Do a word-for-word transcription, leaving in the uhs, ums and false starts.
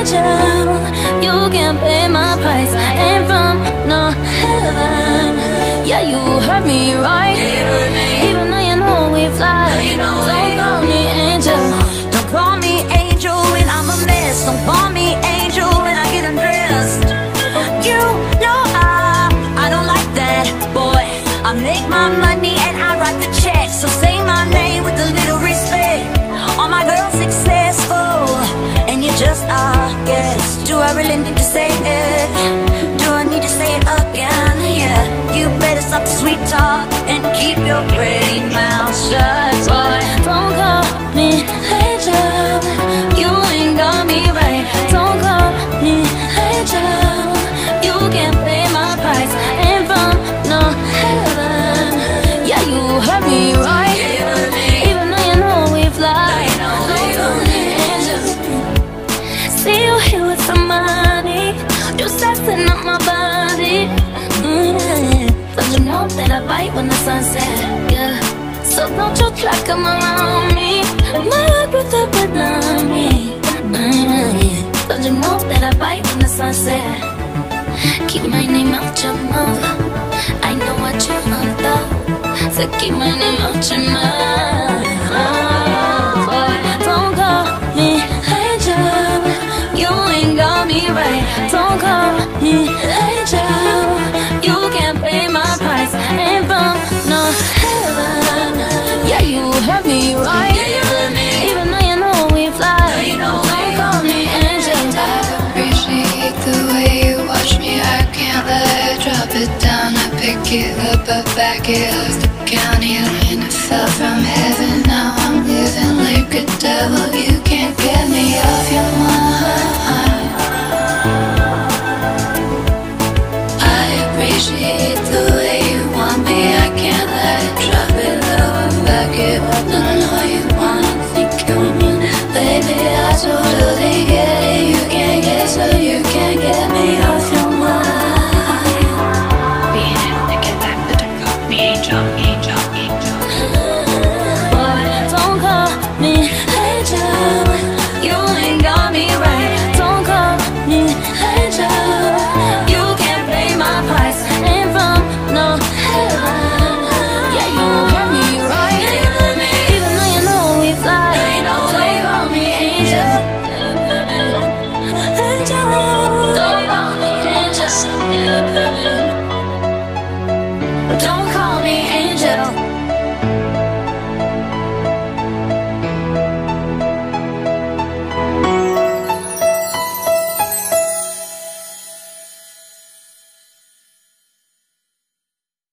angel. You can't pay my price. Ain't from no heaven. Yeah, you heard me right. Even though you know we fly. Don't call me angel. Don't call me angel when I'm a mess. Don't call me angel when I get undressed. You know I, I don't like that, boy. I make my money and I write the check. So say my name with a little respect. All my girls successful, and you just are, yes. Do I really need to say it? Do I need to say it again? Yeah, you better stop the sweet talk and keep your pretty mouth shut, boy. Don't call me angel. You ain't got me right. Don't call me angel. You can't pay my price. Ain't from no heaven. Yeah, you heard me right. Even though you know we fly. Don't call me angel. See you here with some money. You sexing up my body. Mm-hmm. Don't you know that I bite when the sun sets? Yeah. So don't you try come around me. My heart with the blood me. Mm-hmm. Don't you know that I bite when the sun sets? Keep my name out your mouth. I know what you want though. So keep my name out your mouth. Oh, boy, don't call me angel. You ain't got me right. Don't call me angel. You can't pay my price. Ain't from no heaven. Yeah, you heard me right. Even though you know we fly. Don't call me angel. I appreciate the way you watch me. I can't let it drop it down. I pick it up, I back it up. The county line, it fell from heaven. Now I'm living like a devil. You can't get